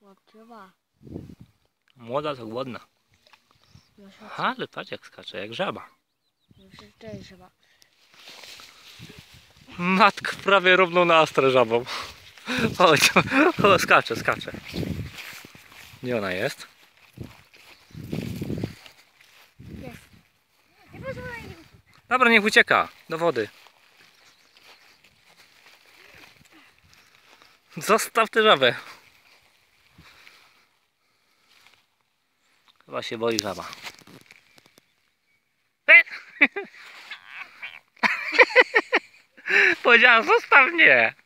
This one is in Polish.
Odczuwa. Młoda to głodna. Ale patrz jak skacze, jak żaba. Cześć, żaba. Matko, prawie równą na astrę żabą. Chodź, o, skacze. Gdzie ona jest? Jest. Nie pozwolę. Dobra, niech ucieka do wody. Zostaw tę żabę. Chyba się boi żaba. Powiedziała, zostaw mnie.